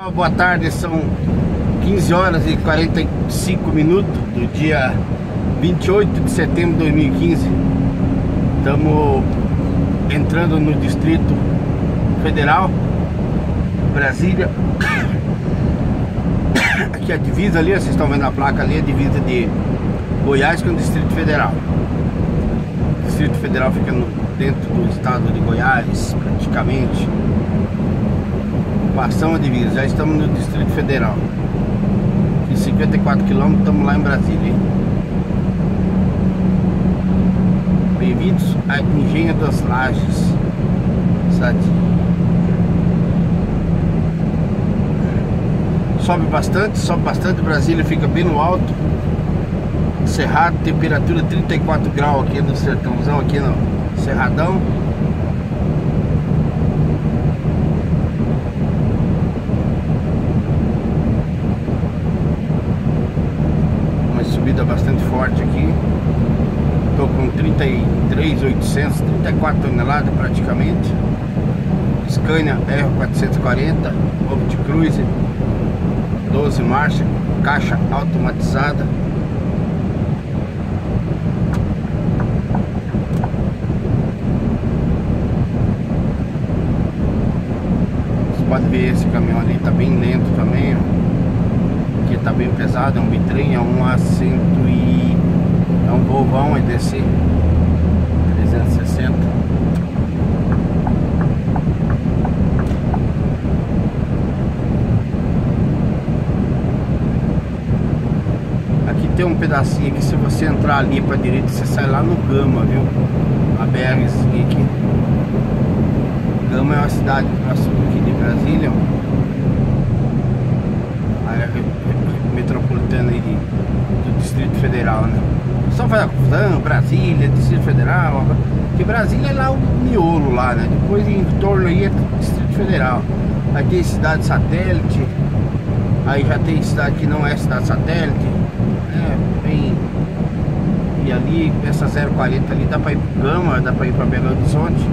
Boa tarde, são 15 horas e 45 minutos do dia 28 de setembro de 2015. Estamos entrando no Distrito Federal, Brasília. Aqui a divisa ali, vocês estão vendo a placa ali, a divisa de Goiás com o Distrito Federal. O Distrito Federal fica dentro do estado de Goiás, praticamente. Passamos a divisa, já estamos no Distrito Federal. Em 54 km estamos lá em Brasília, hein? Bem-vindos a Engenho das Lajes, sabe? Sobe bastante, Brasília fica bem no alto. Cerrado, temperatura 34 graus aqui no sertãozão, aqui no Cerradão. Subida bastante forte aqui. Estou com 33.800, 34 toneladas praticamente. Scania R440 Opticruiser 12 marchas, caixa automatizada. Você pode ver, esse caminhão ali está bem lento também, ó. Tá bem pesado, é um bitrem, é um assento e é um Volvão EDC 360. Aqui tem um pedacinho que, se você entrar ali para direita, você sai lá no Gama, viu? A BRzinha aqui. Gama é uma cidade próxima aqui de Brasília, metropolitana aí do Distrito Federal, né? Só faz a confusão, Brasília, Distrito Federal, porque Brasília é lá o miolo lá, né? Depois em torno aí é Distrito Federal. Aí tem cidade satélite, aí já tem cidade que não é cidade satélite, né? Bem, e ali, essa 040 ali dá pra ir pro Gama, dá pra ir pra Belo Horizonte.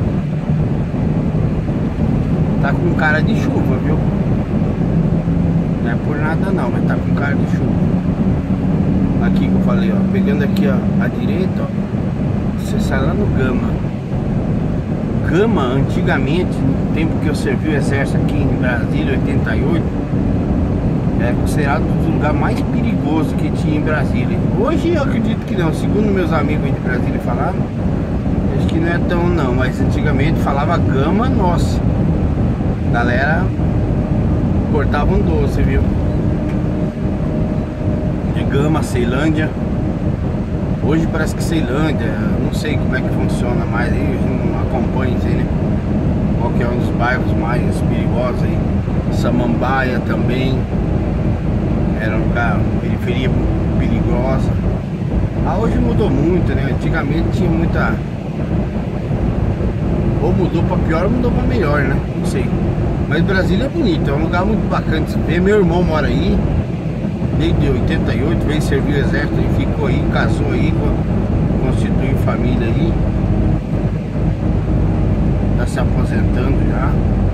Tá com cara de chuva, viu? Não é por nada não, mas tá com cara de chuva. Aqui que eu falei, ó, pegando aqui, ó, à direita, ó, você sai lá no Gama. Gama, antigamente, no tempo que eu servi o exército aqui em Brasília, 88, era considerado um dos lugares mais perigosos que tinha em Brasília. Hoje eu acredito que não, segundo meus amigos aí de Brasília falaram, acho que não é tão não, mas antigamente falava Gama, nossa, galera cortava um doce, viu? De Gama, Ceilândia. Hoje parece que Ceilândia, não sei como é que funciona mais aí, não acompanho isso aí, né? Qual que é um dos bairros mais perigosos aí. Samambaia também era um lugar, periferia perigosa. Hoje mudou muito, né? Antigamente tinha muita, ou mudou pra pior ou mudou pra melhor, né? Não sei. Mas Brasília é bonito, é um lugar muito bacana de se ver. Meu irmão mora aí desde 88, veio servir o exército e ficou aí, casou aí, constituiu família aí. Tá se aposentando já.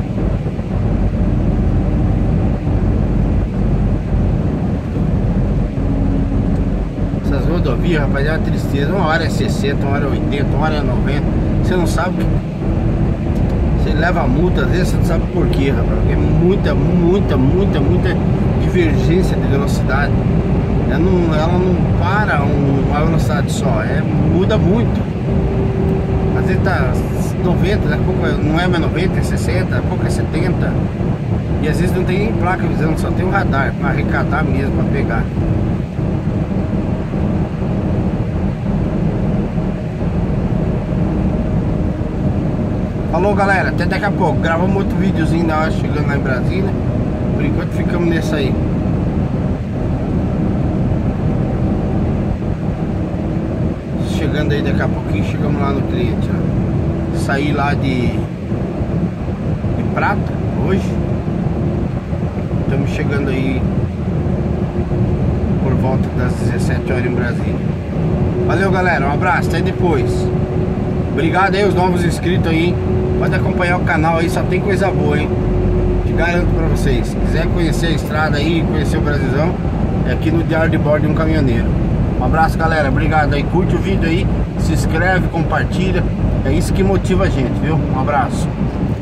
Essas rodovias, rapaz, é uma tristeza. Uma hora é 60, uma hora é 80, uma hora é 90. Você não sabe que você leva a multa, às vezes você não sabe por quê, rapaz. Porque é muita divergência de velocidade. Ela não para uma velocidade só, muda muito. Às vezes tá 90, daqui a pouco não é mais 90, é 60, daqui a pouco é 70. E às vezes não tem nem placa avisando, só tem um radar para arrecadar mesmo, para pegar. Falou, galera, até daqui a pouco. Gravamos outro videozinho da hora chegando lá em Brasília. Por enquanto ficamos nesse aí. Chegando aí daqui a pouquinho, chegamos lá no cliente, ó. Saí lá de Prata hoje. Estamos chegando aí por volta das 17 horas em Brasília. Valeu, galera, um abraço, até depois. Obrigado aí os novos inscritos aí. Pode acompanhar o canal aí, só tem coisa boa, hein? garanto pra vocês, se quiser conhecer a estrada aí, conhecer o Brasilzão, é aqui no Diário de Bordo de um Caminhoneiro. Um abraço, galera, obrigado aí, curte o vídeo aí, se inscreve, compartilha, é isso que motiva a gente, viu? Um abraço.